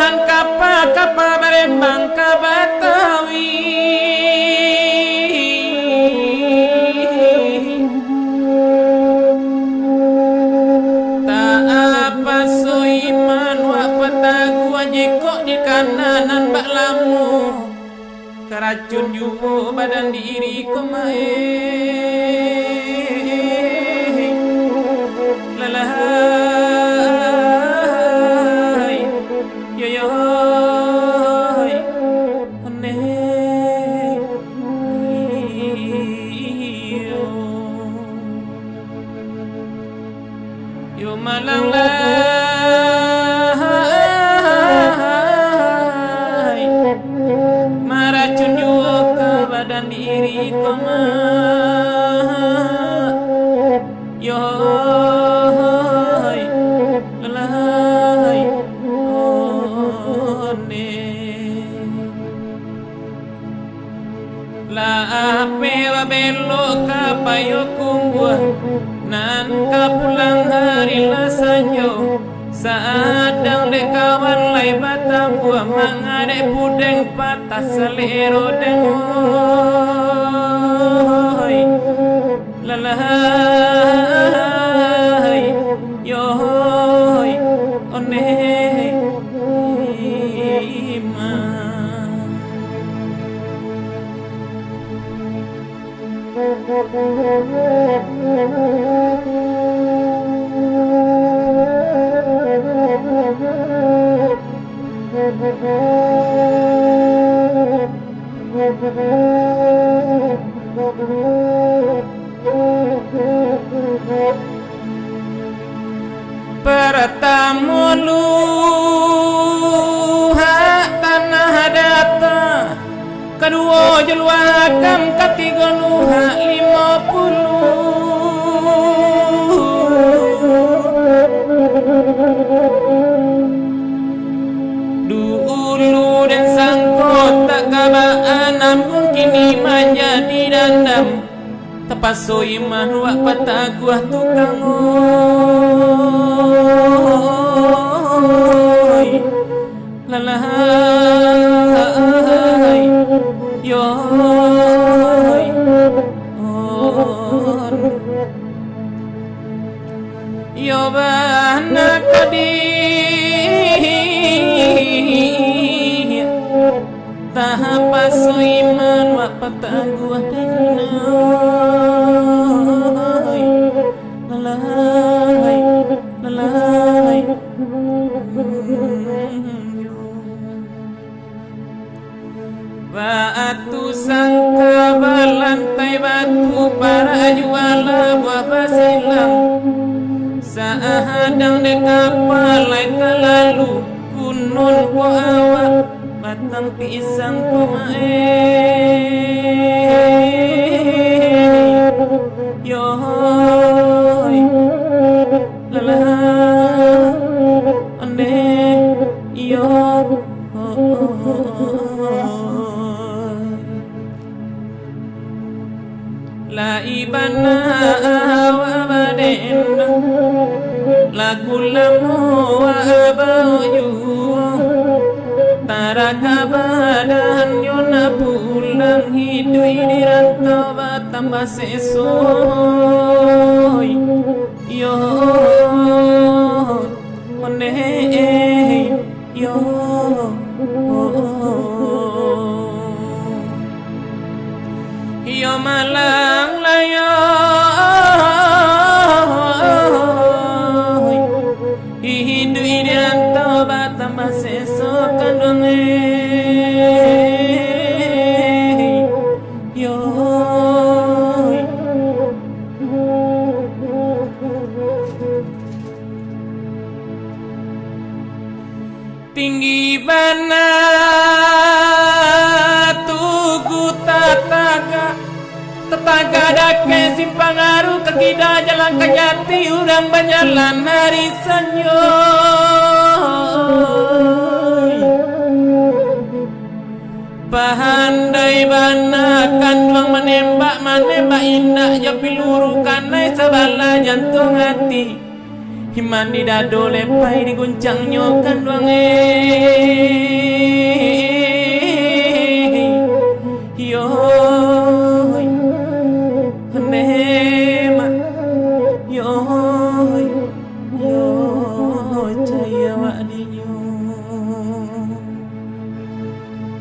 Jalan kapa berembang ke Betawi, tak apa soiman wak petagu jekok di kananan bak lamu, keracun juwo badan diri kumae lalahai yo yo one yo malang lai maracun juwo ke badan diri koma yo belok kapayo kumbuah nan kapulang hari lasanyo saadang dek kawan lai batang buah mangadek pudeng patah selero dengoy lalahai yoy oneh pertama luha tanah data, kedua jeluakam ketiga luha 50 dulu dan sangkot tak kabaan namun kini menjadi dandam tepas soiman wak pataguah tukang oi lalahai yoy yo bana kadi tahapa soiman wak pataguah denai lalahai lalahai batu sangka balantai batu para juala buah basilang saadang dek kapal lain lalu kunun ko awak batang pisang ko mae yoy lalah ande yo la ibana wa baden lagu lamu wa baju taraka badan yona pulang hidup di rantau tambah sesoy yo meneh yo yo malang layo hidup di rantau tambah seso kandunge yo tinggi bana tugu tetaga dake simpang aru kekida jalan kejati urang berjalan hari sanyo pandai bana kandung menembak indah ya piluru kanai sabala jantung hati Himan di dado lepai diguncang nyokan wangi